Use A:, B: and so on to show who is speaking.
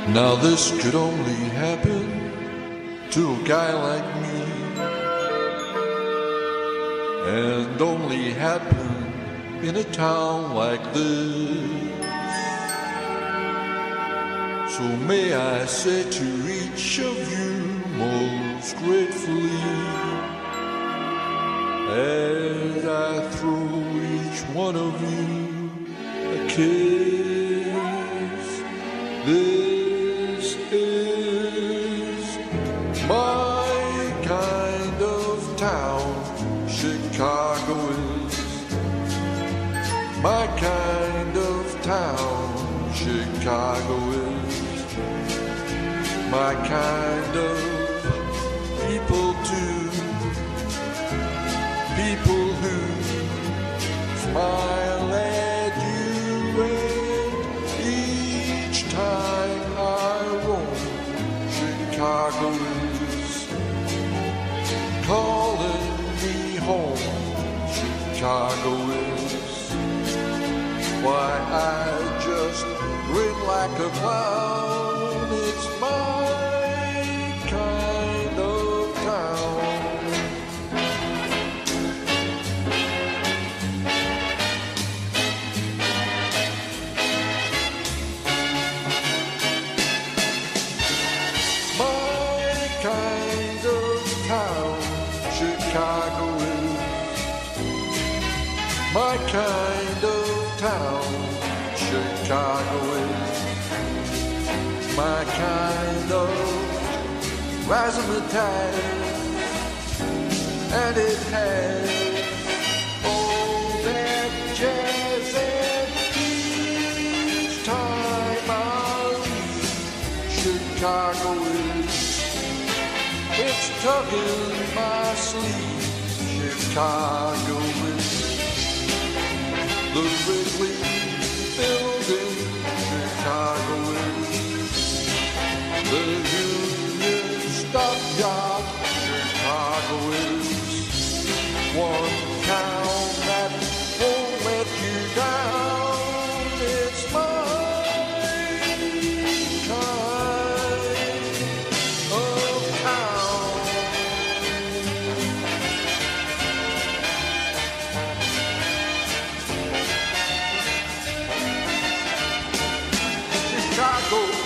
A: Now this could only happen to a guy like me, and only happen in a town like this. So may I say to each of you most gratefully, as I throw each one of you a kiss, this is my kind of town. Chicago is my kind of town. Chicago is my kind of people too. People who smile at you, and each time I roam, Chicago is calling me home. Chicago is why I just grin like a clown. It's my kind of town. My kind of town, Chicago is my kind of town. Chicago is my kind of razzmatazz, and it has all that jazz, and each time I leave, Chicago is, it's tugging my sleeve. Chicago is the Wrigley Building. Chicago is the Union Stockyard. Chicago is one town that won't let you down. It's my kind of town. Chicago